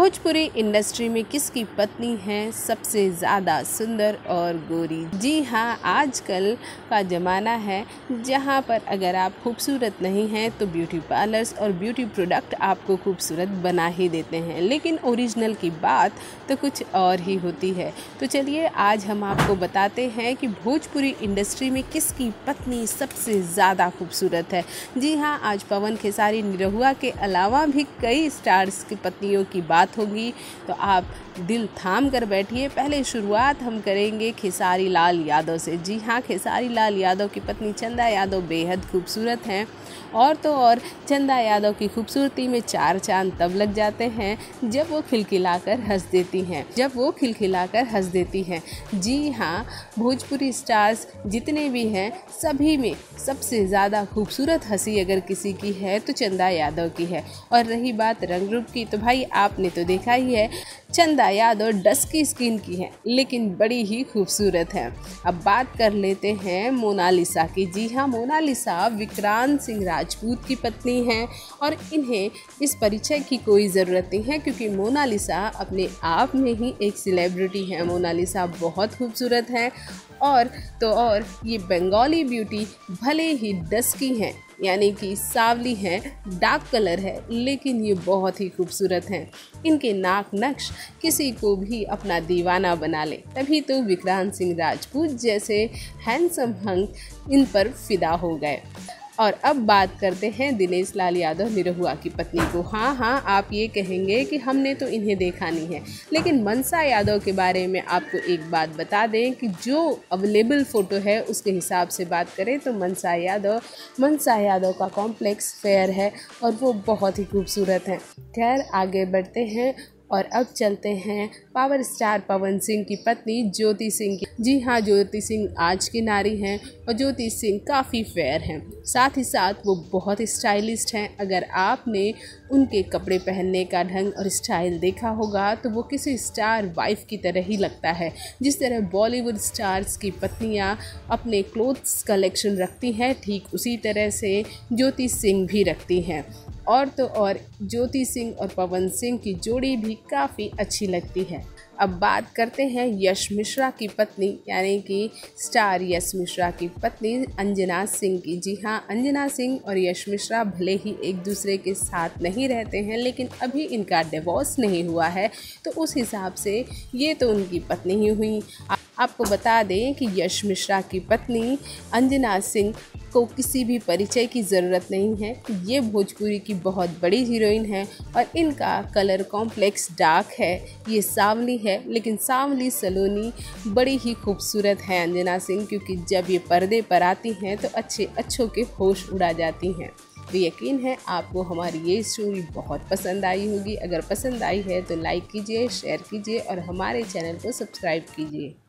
Bhojpuri industry में किसकी पत्नी है सबसे ज़्यादा सुंदर और गोरी। जी हाँ, आजकल का ज़माना है जहाँ पर अगर आप खूबसूरत नहीं हैं तो ब्यूटी पार्लर्स और ब्यूटी प्रोडक्ट आपको खूबसूरत बना ही देते हैं, लेकिन ओरिजिनल की बात तो कुछ और ही होती है। तो चलिए आज हम आपको बताते हैं कि भोजपुरी इंडस्ट्री में किसकी पत्नी सबसे ज़्यादा खूबसूरत है। जी हाँ, आज पवन खेसारी निरहुआ के अलावा भी कई स्टार्स की पत्नियों की बात होगी, तो आप दिल थाम कर बैठिए। पहले शुरुआत हम करेंगे खेसारी लाल यादव से। जी हाँ, खेसारी लाल यादव की पत्नी चंदा यादव बेहद खूबसूरत हैं, और तो और चंदा यादव की खूबसूरती में चार चांद तब लग जाते हैं जब वो खिलखिलाकर हंस देती हैं। जी हाँ, भोजपुरी स्टार्स जितने भी हैं सभी में सबसे ज़्यादा खूबसूरत हंसी अगर किसी की है तो चंदा यादव की है। और रही बात रंग रूप की, तो भाई आपने तो देखा ही है, चंदा यादव डस्की स्किन की है लेकिन बड़ी ही खूबसूरत है। अब बात कर लेते हैं मोनालिसा की। जी हाँ, मोनालिसा विक्रांत सिंह राजपूत की पत्नी हैं और इन्हें इस परिचय की कोई ज़रूरत नहीं है क्योंकि मोनालिसा अपने आप में ही एक सेलिब्रिटी है। मोनालिसा बहुत खूबसूरत है और तो और ये बंगाली ब्यूटी भले ही डस्की हैं यानी कि सांवली हैं, डार्क कलर है, लेकिन ये बहुत ही खूबसूरत हैं। इनके नाक नक्श किसी को भी अपना दीवाना बना ले, तभी तो विक्रांत सिंह राजपूत जैसे हैंडसम हंक इन पर फिदा हो गए। और अब बात करते हैं दिनेश लाल यादव निरहुआ की पत्नी को। हाँ, आप ये कहेंगे कि हमने तो इन्हें देखा नहीं है, लेकिन मनसा यादव के बारे में आपको एक बात बता दें कि जो अवेलेबल फ़ोटो है उसके हिसाब से बात करें तो मनसा यादव का कॉम्प्लेक्स फेयर है और वो बहुत ही खूबसूरत है। खैर आगे बढ़ते हैं और अब चलते हैं पावर स्टार पवन सिंह की पत्नी ज्योति सिंह की। जी हाँ, ज्योति सिंह आज की नारी हैं और ज्योति सिंह काफ़ी फेयर हैं, साथ ही साथ वो बहुत स्टाइलिस्ट हैं। अगर आपने उनके कपड़े पहनने का ढंग और स्टाइल देखा होगा तो वो किसी स्टार वाइफ की तरह ही लगता है। जिस तरह बॉलीवुड स्टार्स की पत्नियाँ अपने क्लोथ्स कलेक्शन रखती हैं, ठीक उसी तरह से ज्योति सिंह भी रखती हैं। और तो और ज्योति सिंह और पवन सिंह की जोड़ी भी काफ़ी अच्छी लगती है। अब बात करते हैं यश मिश्रा की पत्नी यानी कि स्टार यश मिश्रा की पत्नी अंजना सिंह की। जी हाँ, अंजना सिंह और यश मिश्रा भले ही एक दूसरे के साथ नहीं रहते हैं, लेकिन अभी इनका डिवोर्स नहीं हुआ है, तो उस हिसाब से ये तो उनकी पत्नी ही हुई। आपको बता दें कि यश मिश्रा की पत्नी अंजना सिंह को किसी भी परिचय की ज़रूरत नहीं है। ये भोजपुरी की बहुत बड़ी हीरोइन है और इनका कलर कॉम्प्लेक्स डार्क है, ये सांवली है, लेकिन सांवली सलोनी बड़ी ही खूबसूरत है अंजना सिंह, क्योंकि जब ये पर्दे पर आती हैं तो अच्छों के होश उड़ा जाती हैं। तो यकीन है आपको हमारी ये स्टोरी बहुत पसंद आई होगी। अगर पसंद आई है तो लाइक कीजिए, शेयर कीजिए और हमारे चैनल को सब्सक्राइब कीजिए।